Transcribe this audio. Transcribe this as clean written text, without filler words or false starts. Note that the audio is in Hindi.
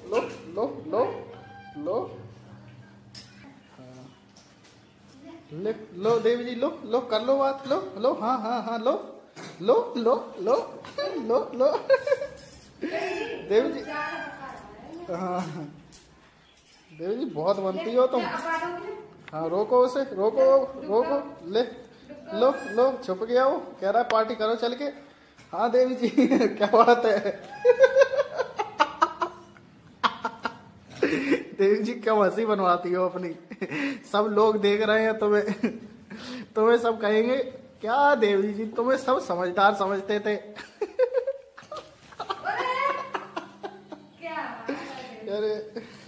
लो लो लो लो। ले लो देवी जी, लो लो कर लो बात, लो लो, हाँ हाँ हाँ, लो लो लो लो लो लो। देवी जी, हाँ देवी जी बहुत बनती हो तुम। हाँ रोको उसे, रोको रोको, ले लो लो, छुप गया वो, कह रहा है पार्टी करो चल के। हाँ देवी जी क्या बात है। देवी जी क्या हंसी बनवाती हो अपनी। सब लोग देख रहे हैं तुम्हें। तुम्हें सब कहेंगे क्या देवी जी, तुम्हें सब समझदार समझते थे। अरे